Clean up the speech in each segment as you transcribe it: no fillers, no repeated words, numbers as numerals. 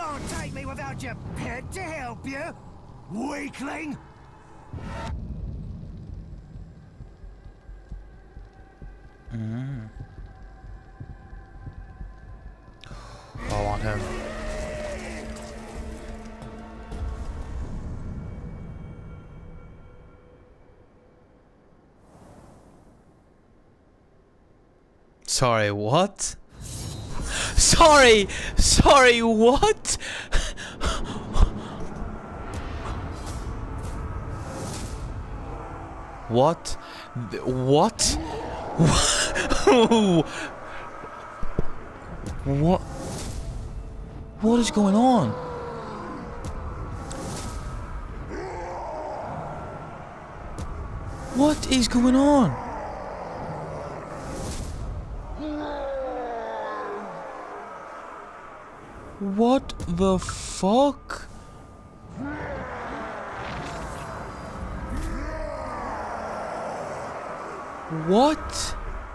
can't take me without your pet to help you, weakling. I want him. Sorry, what? Sorry, what? What? What? What? What is going on? What is going on? What the fuck? What?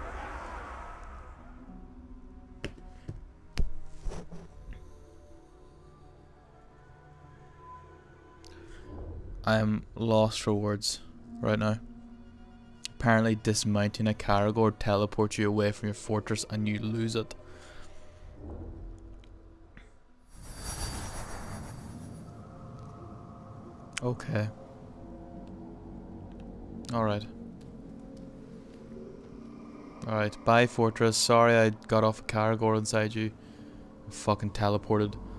I am lost for words right now. Apparently dismounting a caragor teleports you away from your fortress and you lose it. Okay. Alright. Alright, bye fortress. Sorry I got off a caragor inside you. Fucking teleported.